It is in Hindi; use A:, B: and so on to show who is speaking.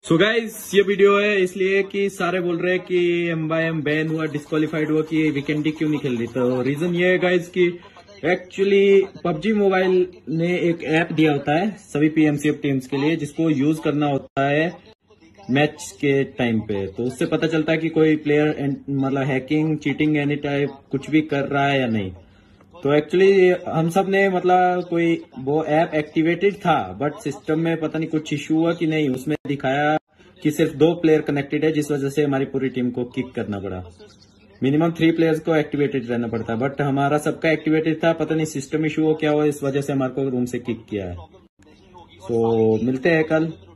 A: सो गाइस ये वीडियो है इसलिए कि सारे बोल रहे हैं कि एम बैन हुआ, डिस्क्वालीफाइड हुआ कि वीकेंडी क्यों नहीं खेल रही। तो रीजन ये है गाइस कि एक्चुअली पबजी मोबाइल ने एक ऐप दिया होता है सभी पीएमसीएफ टीम्स के लिए, जिसको यूज करना होता है मैच के टाइम पे। तो उससे पता चलता है कि कोई प्लेयर मतलब हैकिंग, चीटिंग एनी टाइप कुछ भी कर रहा है या नहीं। तो एक्चुअली हम सब ने मतलब कोई वो ऐप एक्टिवेटेड था, बट सिस्टम में पता नहीं कुछ इश्यू हुआ कि नहीं, उसमें दिखाया कि सिर्फ 2 प्लेयर कनेक्टेड है, जिस वजह से हमारी पूरी टीम को किक करना पड़ा। मिनिमम 3 प्लेयर्स को एक्टिवेटेड रहना पड़ता है, बट हमारा सबका एक्टिवेटेड था। पता नहीं सिस्टम इश्यू हो क्या हुआ, इस वजह से हमारे को रूम से किक किया है। तो मिलते हैं कल।